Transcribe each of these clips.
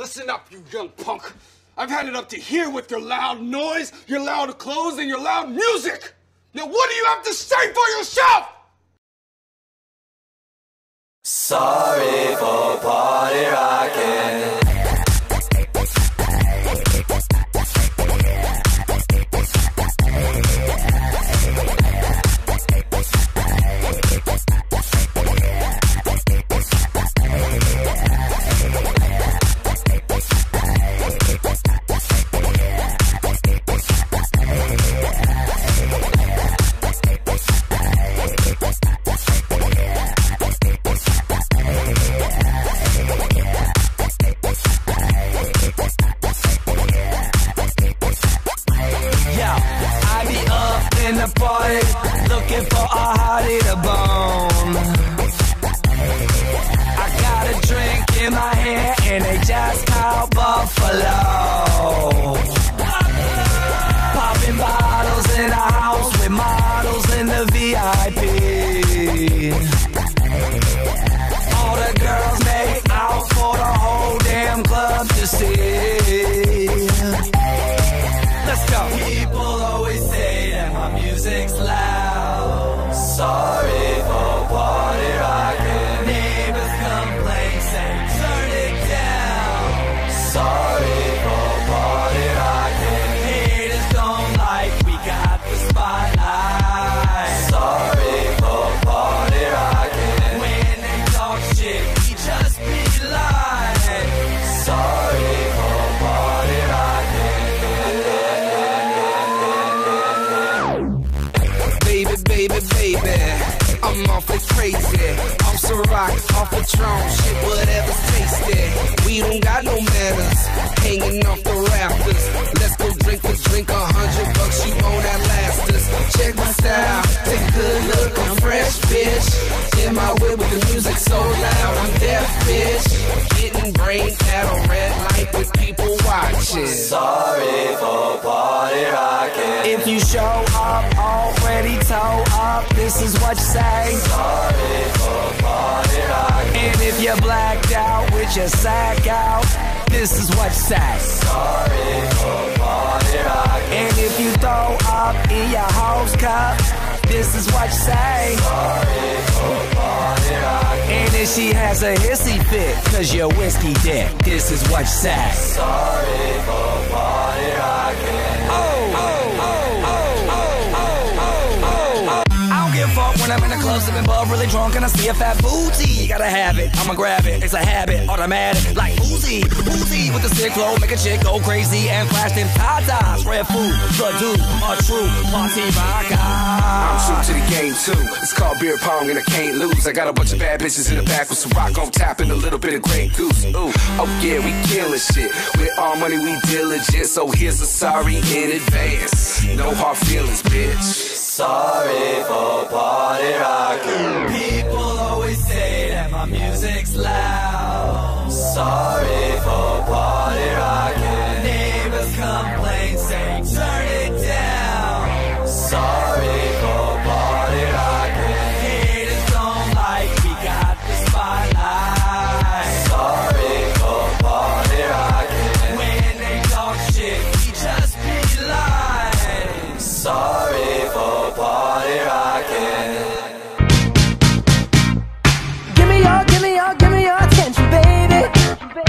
Listen up, you young punk. I've had it up to here with your loud noise, your loud clothes, and your loud music. Now what do you have to say for yourself? Sorry for party rocking. Party, looking for a hottie to bone. I got a drink in my hand and they just called Buffalo. Popping bottles in a house with models in the VIP. All the girls make out for the whole damn club to see. Let's go. People always say that my music's loud. Sorry for party rocking. Neighbors complain, say turn it down. Sorry for party rocking. Haters don't like we got the spotlight. Sorry for party rocking. When they talk shit, we just be lying. Sorry for party rocking. Baby, I'm awfully crazy. Off some rock, off a Patron, shit, whatever's tasty. We don't got no manners, hanging off the rafters. Let's go drink for drink, $100, you won't outlast us. Check my style, take a good look, I'm fresh, bitch. In my whip with the music so loud, I'm deaf, bitch. Getting brain at a red light with people watching. Sorry for party rocking. If you show up already towed up, this is what you say. Sorry for party rocking. And if you're blacked out with your sack out, this is what you say. Sorry for party rocking. And if you throw up in your house cup, this is what you say. Sorry for party rocking. And if she has a hissy fit, cause you're whiskey dick, this is what you say. Sorry for party rocking. Fuck when I'm in the club sipping bub, really drunk and I see a fat booty. Gotta have it, I'ma grab it, it's a habit, automatic, like Uzi. Uzi with the sick flow, make a chick go crazy and flash them tatas. Red food, the dude, a true party rocker. I'm true to the game too, it's called beer pong and I can't lose. I got a bunch of bad bitches in the back with some rock on tap and a little bit of Grey Goose. Ooh, oh yeah, we killing shit, with all money we diligent, so here's a sorry in advance. No hard feelings, bitch. Sorry for party rocking. People always say that my music's loud. Sorry for party rocking. Neighbors complain, say turn it down. Sorry for party rocking. Haters don't like we got the spotlight. Sorry for party rocking. When they talk shit, we just be lying. Sorry for party rocking. Give me your attention, baby.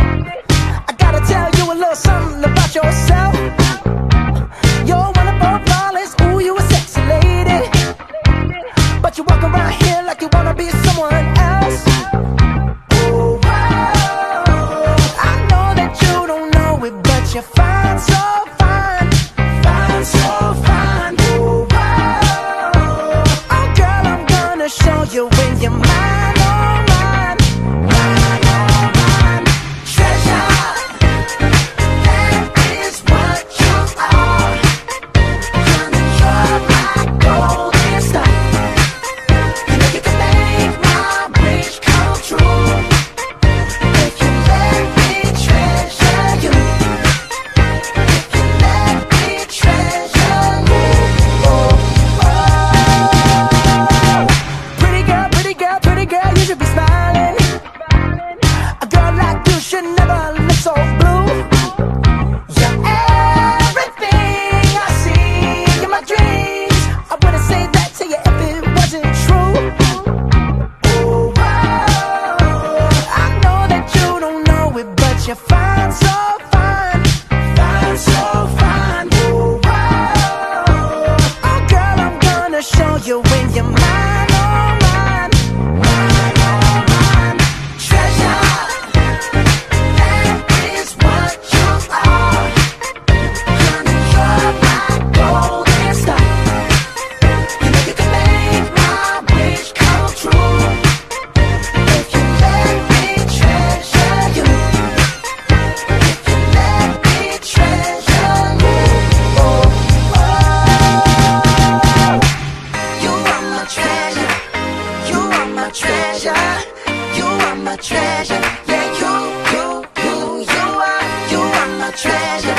treasure. Yeah, you are my treasure.